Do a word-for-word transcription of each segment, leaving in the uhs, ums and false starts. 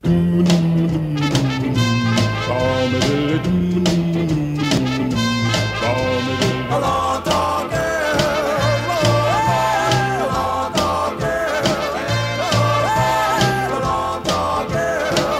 A long tall girl, a long tall girl, a long tall girl.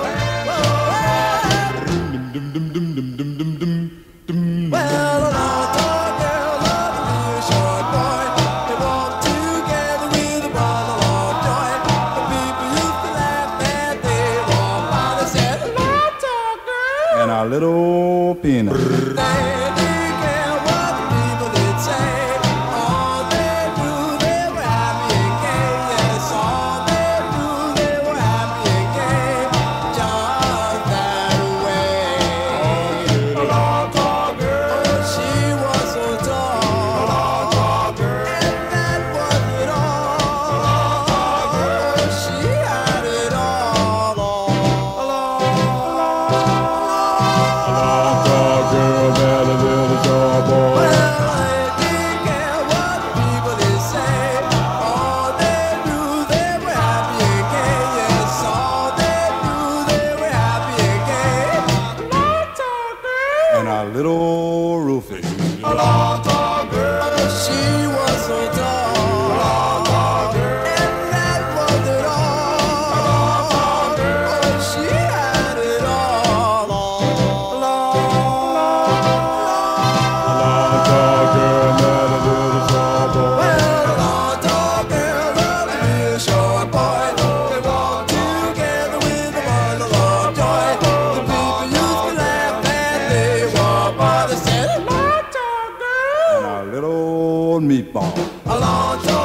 Well, a long tall girl loved a little short boy. They walked together with a bundle of joy. The people used to laugh that they walked by. They said, a long tall girl and our little peanut. They didn't care what the people did say. All they knew they were happy and gay. Yes, all they knew they were happy and gay. Just that way. A long tall girl, oh, she was so tall. A long tall girl, and that was it all. A long tall girl, oh, she had it all. A long, Girl, that a little tall boy. well, they didn't care what the people did say. All they knew they were happy and gay. Yes, all they knew they were happy and gay. A long tall girl, And our little Rufus. a long tall girl, oh, she was so tall. A long tall girl, and that was it all. A long tall girl, oh, she had it all. A long, Tall girl, that a little tall boy. well, a long tall girl loved a real short boy. They walked together with a bundle of joy. The people used to laugh and they walked by. They said, a long tall girl, And our little meatball. a long tall